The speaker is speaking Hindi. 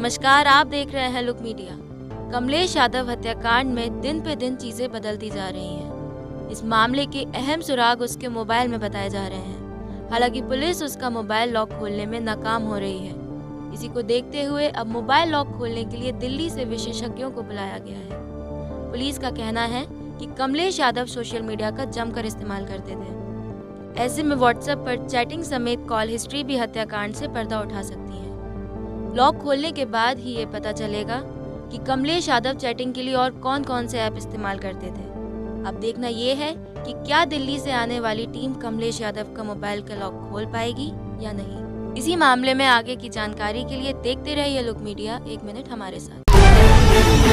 नमस्कार, आप देख रहे हैं लुक मीडिया। कमलेश यादव हत्याकांड में दिन पे दिन चीजें बदलती जा रही हैं। इस मामले के अहम सुराग उसके मोबाइल में बताए जा रहे हैं। हालांकि पुलिस उसका मोबाइल लॉक खोलने में नाकाम हो रही है। इसी को देखते हुए अब मोबाइल लॉक खोलने के लिए दिल्ली से विशेषज्ञों को बुलाया गया है। पुलिस का कहना है कि कमलेश यादव सोशल मीडिया का जमकर इस्तेमाल करते थे। ऐसे में व्हाट्सएप पर चैटिंग समेत कॉल हिस्ट्री भी हत्याकांड से पर्दा उठा सकती है। लॉक खोलने के बाद ही ये पता चलेगा कि कमलेश यादव चैटिंग के लिए और कौन कौन से ऐप इस्तेमाल करते थे। अब देखना ये है कि क्या दिल्ली से आने वाली टीम कमलेश यादव का मोबाइल का लॉक खोल पाएगी या नहीं। इसी मामले में आगे की जानकारी के लिए देखते रहिए लुक मीडिया। 1 मिनट हमारे साथ।